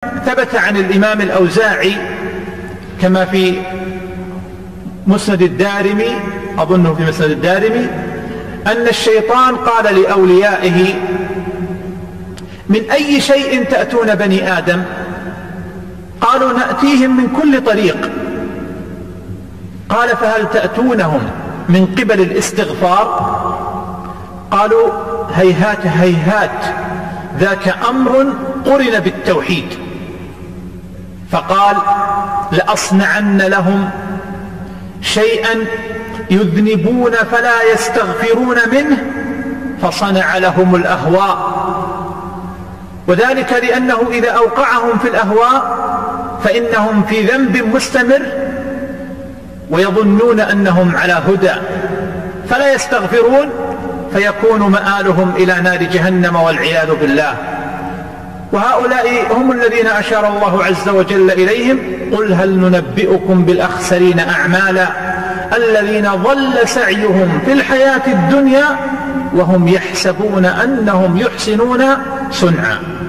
ثبت عن الإمام الأوزاعي كما في مسند الدارمي، أظنه في مسند الدارمي، أن الشيطان قال لأوليائه: من أي شيء تأتون بني آدم؟ قالوا: نأتيهم من كل طريق. قال: فهل تأتونهم من قبل الاستغفار؟ قالوا: هيهات هيهات، ذاك أمر قرن بالتوحيد. فقال: لأصنعن لهم شيئا يذنبون فلا يستغفرون منه، فصنع لهم الأهواء، وذلك لأنه إذا أوقعهم في الأهواء فإنهم في ذنب مستمر ويظنون أنهم على هدى، فلا يستغفرون، فيكون مآلهم إلى نار جهنم والعياذ بالله. وهؤلاء هم الذين أشار الله عز وجل إليهم: قل هل ننبئكم بالأخسرين أعمالا الذين ضل سعيهم في الحياة الدنيا وهم يحسبون أنهم يحسنون صنعا.